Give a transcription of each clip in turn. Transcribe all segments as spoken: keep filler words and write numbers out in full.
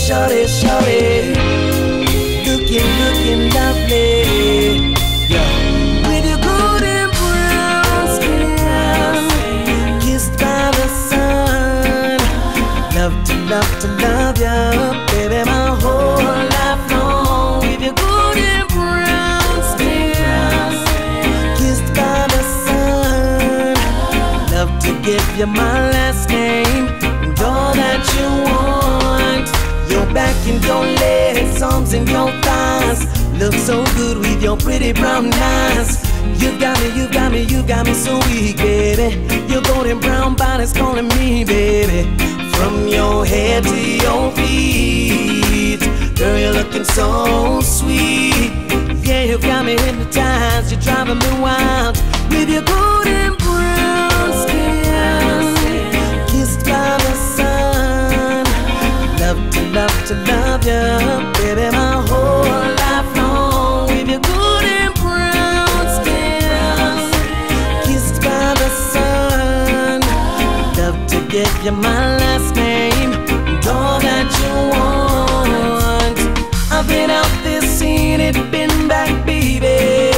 shorty, shorty, looking, looking lovely. Yeah. With your golden brown skin, kissed by the sun. Love to, love to love you, baby, my whole life long. With your golden brown skin, kissed by the sun. Love to give you my last name and all that you want. Your back and your legs, arms and your thighs look so good with your pretty brown eyes. You got me, you got me, you got me so weak, baby. Your golden brown body's calling me, baby. From your head to your feet, girl, you're looking so sweet. Yeah, you got me hypnotized, you're driving me wild with your golden brown skin, kissed by the sun. Love to, love to love you, baby, my whole life long. With your golden brown skin, kissed by the sun. Love to give you my last name and all that you want. I've been out there, seen it, been back, baby.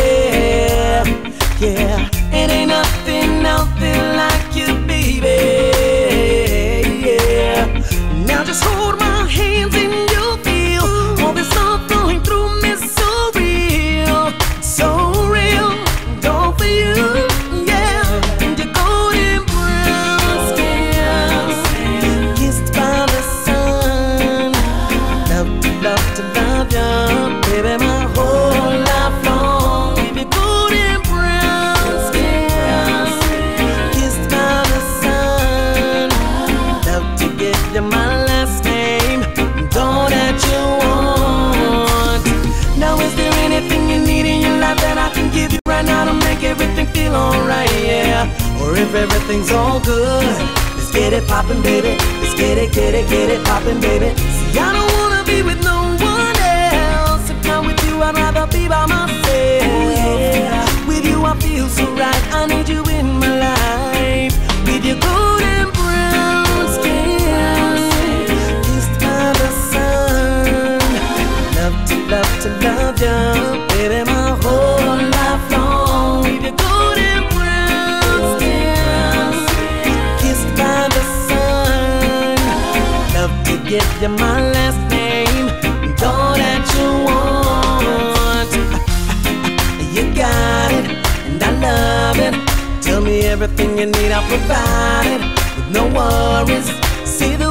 Yeah, it ain't nothing out there like you, baby. Yeah, now just hold my hands and you'll feel all this love flowing through me, so real, so real, all for you. Yeah, and your golden brown skin, kissed by the sun. Love to, love to love you, baby, my whole life long. With your golden brown skin, kissed by the sun. Love to give you my last name and all that you want. Now is there anything you need in your life that I can give you right now to make everything feel alright, yeah? Or if everything's all good, let's get it poppin', baby. Let's get it, get it, get it poppin', baby. See, I don't wanna be with no one else. If not with you, I'd rather be by myself. Yeah. With you I feel so right, I need you in my life. With your golden brown skin, kissed by the sun. Love to, love to love you, baby, my whole life long. With your golden brown skin, kissed by the sun. Love to give you my last name and all that you want. You got it, and I love it. Tell me everything you need, I'll provide it with no worries. Say the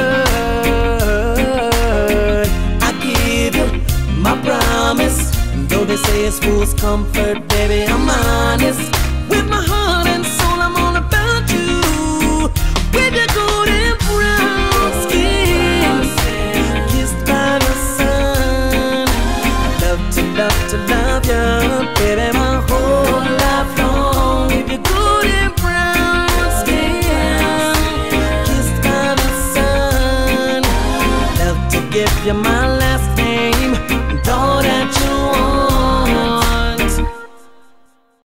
word, I give you my promise. And though they say it's fool's comfort, baby, I'm honest. With my heart and soul, I'm all about you. With your golden brown skin, kissed by the sun. Love to, love to love you, baby, my whole life long. With your golden brown skin, kissed by the sun. Love to give you my